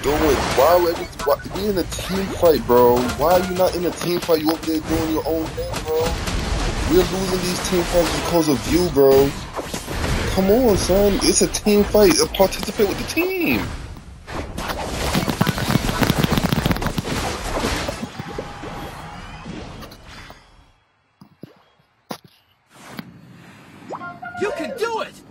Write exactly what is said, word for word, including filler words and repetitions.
doing? Why would why, we in a team fight, bro? Why are you not in a team fight? You over there doing your own thing, bro? We're losing these team fights because of you, bro. Come on, son. It's a team fight. Participate with the team. You can do it!